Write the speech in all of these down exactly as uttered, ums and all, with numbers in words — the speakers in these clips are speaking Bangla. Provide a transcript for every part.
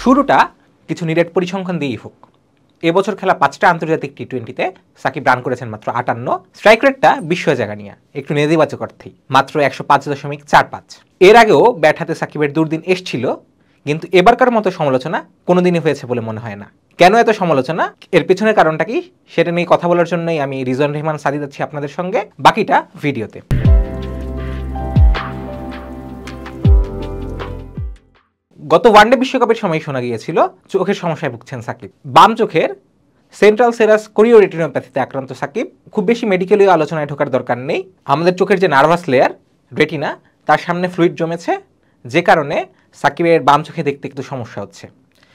শুরুটা কিছু নিরেট পরিসংখ্যান দিয়েই হোক। এবছর খেলা পাঁচটা আন্তর্জাতিক টি টোয়েন্টিতে সাকিব রান করেছেন মাত্র আটান্ন, স্ট্রাইক রেটটা বিশ্ব জায়গা নিয়ে একটু নেতিবাচক অর্থেই মাত্র একশো পাঁচ দশমিক চার পাঁচ। এর আগেও ব্যাট হাতে সাকিবের দুর্দিন এসছিল, কিন্তু এবারকার মতো সমালোচনা কোনোদিনই হয়েছে বলে মনে হয় না। কেন এত সমালোচনা, এর পেছনের কারণটা কি, সেটা নিয়ে কথা বলার জন্যই আমি রিজন রহমান সাদিদ আছি আপনাদের সঙ্গে, বাকিটা ভিডিওতে। গত ওয়ানডে বিশ্বকাপের সময় শোনা গিয়েছিল চোখের সমস্যায় ভুগছেন সাকিব। বাম চোখের সেন্ট্রাল সেরাস কোরিওরেটিনোপ্যাথিতে আক্রান্ত সাকিব। খুব বেশি মেডিকেলীয় আলোচনায় ঢোকার দরকার নেই। আমাদের চোখের যে নার্ভাস লেয়ার রেটিনা, তার সামনে ফ্লুইড জমেছে, যে কারণে সাকিবের বাম চোখে দেখতে একটু সমস্যা হচ্ছে।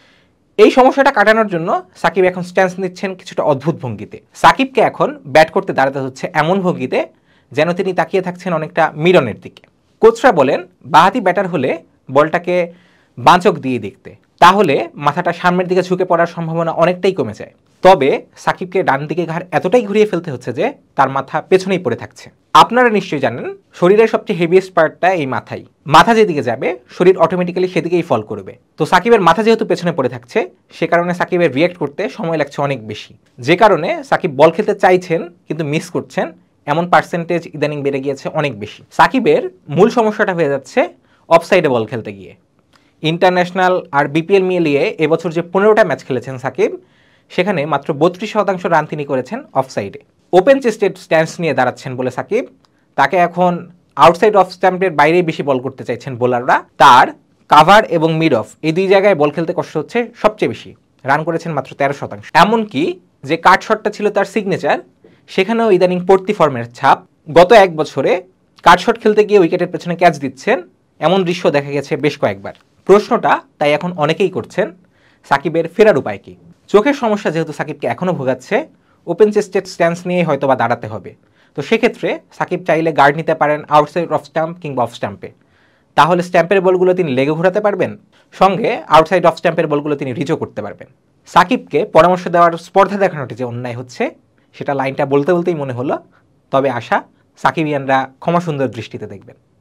এই সমস্যাটা কাটানোর জন্য সাকিব এখন স্ট্যান্স নিচ্ছেন কিছুটা অদ্ভুত ভঙ্গিতে। সাকিবকে এখন ব্যাট করতে দাঁড়াতে হচ্ছে এমন ভঙ্গিতে যেন তিনি তাকিয়ে থাকছেন অনেকটা মিডনের দিকে। কোচরা বলেন বাঁহাতি ব্যাটার হলে বলটাকে বাঁ চোখ দিয়ে দেখতে, তাহলে মাথাটা সামনের দিকে ঝুঁকে পড়ার সম্ভাবনা অনেকটাই কমে যায়। তবে সাকিবকে ডান দিকে ঘাড় এতটাই ঘুরিয়ে ফেলতে হচ্ছে যে তার মাথা পেছনেই পড়ে থাকছে। আপনারা নিশ্চয়ই জানেন শরীরের সবচেয়ে হেভিয়েস্ট পার্টটা এই মাথাই। মাথা যেদিকে যাবে শরীর অটোমেটিক্যালি সেদিকেই ফল করবে। তো সাকিবের মাথা যেহেতু পেছনে পড়ে থাকছে, সে কারণে সাকিবের রিয়েক্ট করতে সময় লাগছে অনেক বেশি, যে কারণে সাকিব বল খেলতে চাইছেন কিন্তু মিস করছেন, এমন পার্সেন্টেজ ইদানিং বেড়ে গিয়েছে অনেক বেশি। সাকিবের মূল সমস্যাটা হয়ে যাচ্ছে অফসাইডে বল খেলতে গিয়ে। ইন্টারন্যাশনাল আর বিপিএল মিলিয়ে এবছর যে পনেরোটা ম্যাচ খেলেছেন সাকিব, সেখানে মাত্র বত্রিশ শতাংশ রান তিনি করেছেন অফসাইডে। ওপেন চেস্টেড স্ট্যান্স নিয়ে দাঁড়াচ্ছেন বলে সাকিব, তাকে এখন আউটসাইড অফ স্ট্যাম্পের বাইরেই বেশি বল করতে চাইছেন বোলাররা। তার কাভার এবং মিড অফ এই দুই জায়গায় বল খেলতে কষ্ট হচ্ছে সবচেয়ে বেশি। রান করেছেন মাত্র তেরো শতাংশ। এমনকি যে কাট শটটা ছিল তার সিগনেচার, সেখানেও ইদানিং পড়তি ফর্মের ছাপ। গত এক বছরে কাট শট খেলতে গিয়ে উইকেটের পেছনে ক্যাচ দিচ্ছেন, এমন দৃশ্য দেখা গেছে বেশ কয়েকবার। প্রশ্নটা তাই এখন অনেকেই করছেন, সাকিবের ফেরার উপায় কি? চোখের সমস্যা যেহেতু সাকিবকে এখনও ভোগাচ্ছে, ওপেন চেস্টেড স্ট্যান্স নিয়ে হয়তো বা দাঁড়াতে হবে। তো সেক্ষেত্রে সাকিব চাইলে গার্ড নিতে পারেন আউটসাইড অফ স্ট্যাম্প কিংবা অফ স্ট্যাম্পে। তাহলে স্ট্যাম্পের বলগুলো তিনি লেগে ঘোরাতে পারবেন, সঙ্গে আউটসাইড অফ স্ট্যাম্পের বলগুলো তিনি রিচও করতে পারবেন। সাকিবকে পরামর্শ দেওয়ার স্পর্ধা দেখানোটি যে অন্যায় হচ্ছে, সেটা লাইনটা বলতে বলতেই মনে হলো। তবে আশা সাকিবিয়ানরা ক্ষমা সুন্দর দৃষ্টিতে দেখবেন।